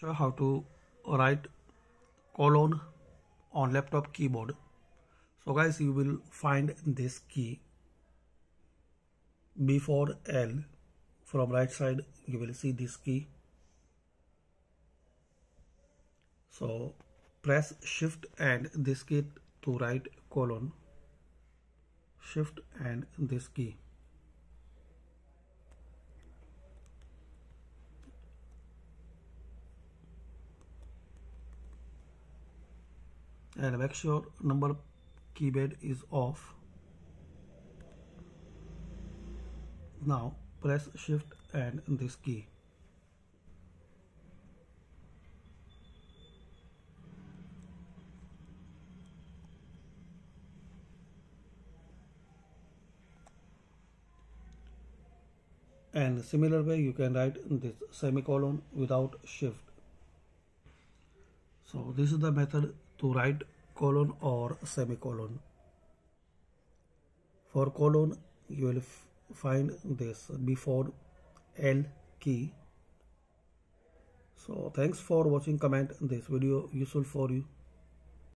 How to write colon on laptop keyboard. So guys, you will find this key before L. From right side you will see this key. So press shift and this key to write colon, shift and this key. And make sure number keypad is off. Now press shift and this key. And similar way you can write this semicolon without shift. So this is the method to write colon or semicolon. For colon you will find this before L key. So thanks for watching. Comment this video useful for you.